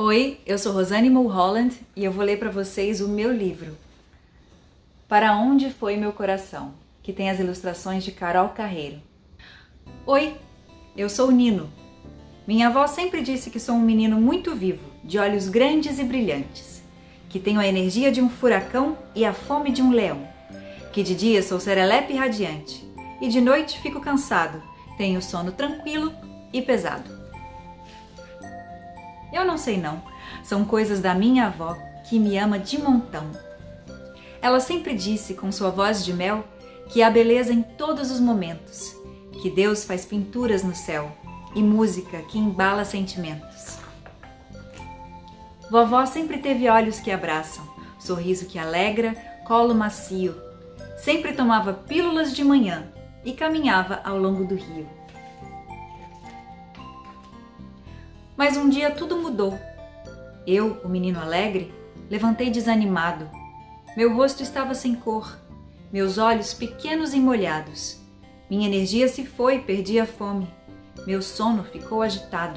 Oi, eu sou Rosane Mulholland e eu vou ler para vocês o meu livro, Para Onde Foi Meu Coração, que tem as ilustrações de Carol Carreiro. Oi, eu sou o Nino. Minha avó sempre disse que sou um menino muito vivo, de olhos grandes e brilhantes, que tenho a energia de um furacão e a fome de um leão, que de dia sou serelepe e radiante, e de noite fico cansado, tenho sono tranquilo e pesado. Eu não sei não, são coisas da minha avó que me ama de montão. Ela sempre disse com sua voz de mel que há beleza em todos os momentos, que Deus faz pinturas no céu e música que embala sentimentos. Vovó sempre teve olhos que abraçam, sorriso que alegra, colo macio. Sempre tomava pílulas de manhã e caminhava ao longo do rio. Mas um dia tudo mudou. Eu, o menino alegre, levantei desanimado. Meu rosto estava sem cor, meus olhos pequenos e molhados. Minha energia se foi, perdi a fome. Meu sono ficou agitado.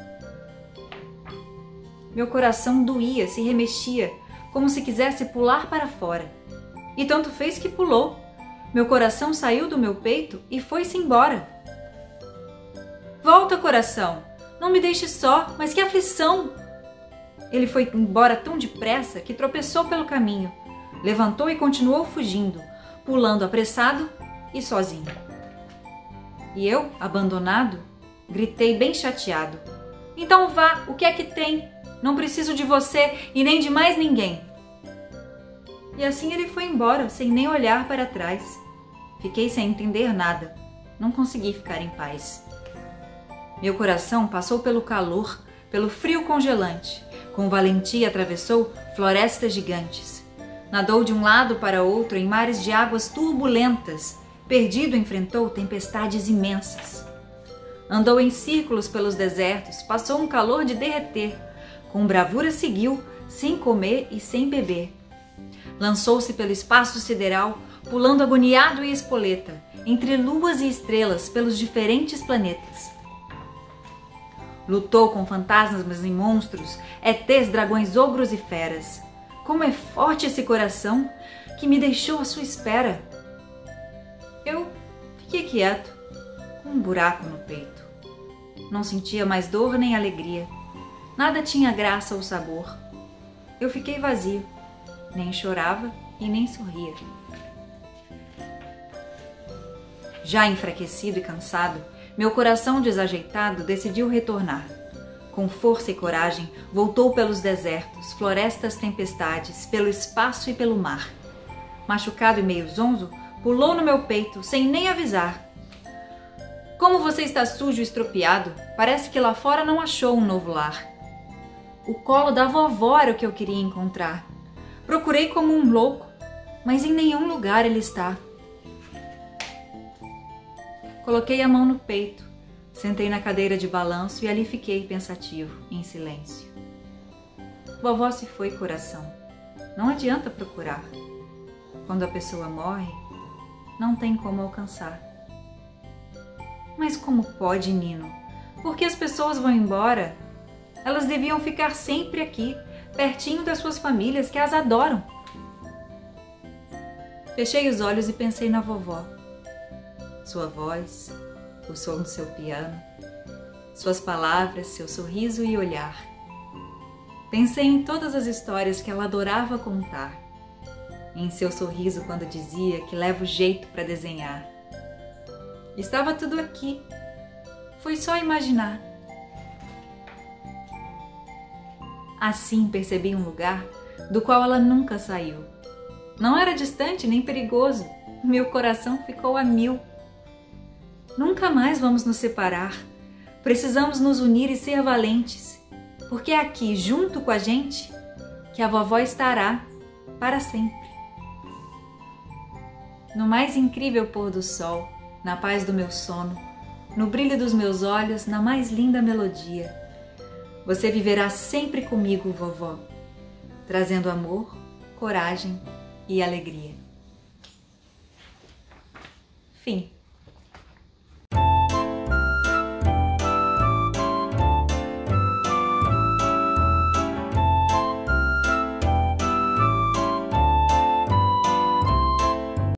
Meu coração doía, se remexia, como se quisesse pular para fora. E tanto fez que pulou. Meu coração saiu do meu peito e foi-se embora. Volta, coração! Não me deixe só, mas que aflição! Ele foi embora tão depressa que tropeçou pelo caminho, levantou e continuou fugindo, pulando apressado e sozinho. E eu, abandonado, gritei bem chateado. Então vá, o que é que tem? Não preciso de você e nem de mais ninguém. E assim ele foi embora, sem nem olhar para trás. Fiquei sem entender nada, não consegui ficar em paz. Meu coração passou pelo calor, pelo frio congelante. Com valentia atravessou florestas gigantes. Nadou de um lado para outro em mares de águas turbulentas. Perdido enfrentou tempestades imensas. Andou em círculos pelos desertos, passou um calor de derreter. Com bravura seguiu, sem comer e sem beber. Lançou-se pelo espaço sideral, pulando agoniado e espoleta, entre luas e estrelas pelos diferentes planetas. Lutou com fantasmas e monstros, ETs, dragões, ogros e feras. Como é forte esse coração que me deixou à sua espera. Eu fiquei quieto, com um buraco no peito. Não sentia mais dor nem alegria. Nada tinha graça ou sabor. Eu fiquei vazio, nem chorava e nem sorria. Já enfraquecido e cansado, meu coração desajeitado decidiu retornar. Com força e coragem, voltou pelos desertos, florestas, tempestades, pelo espaço e pelo mar. Machucado e meio zonzo, pulou no meu peito, sem nem avisar. Como você está sujo e estropiado, parece que lá fora não achou um novo lar. O colo da vovó era o que eu queria encontrar. Procurei como um louco, mas em nenhum lugar ele está. Coloquei a mão no peito, sentei na cadeira de balanço e ali fiquei pensativo, em silêncio. Vovó se foi, coração. Não adianta procurar. Quando a pessoa morre, não tem como alcançar. Mas como pode, Nino? Por que as pessoas vão embora? Elas deviam ficar sempre aqui, pertinho das suas famílias que as adoram. Fechei os olhos e pensei na vovó. Sua voz, o som do seu piano, suas palavras, seu sorriso e olhar. Pensei em todas as histórias que ela adorava contar, em seu sorriso quando dizia que leva o jeito para desenhar. Estava tudo aqui, foi só imaginar. Assim percebi um lugar do qual ela nunca saiu. Não era distante nem perigoso, meu coração ficou a mil. Nunca mais vamos nos separar. Precisamos nos unir e ser valentes, porque é aqui, junto com a gente, que a vovó estará para sempre. No mais incrível pôr do sol, na paz do meu sono, no brilho dos meus olhos, na mais linda melodia, você viverá sempre comigo, vovó, trazendo amor, coragem e alegria. Fim.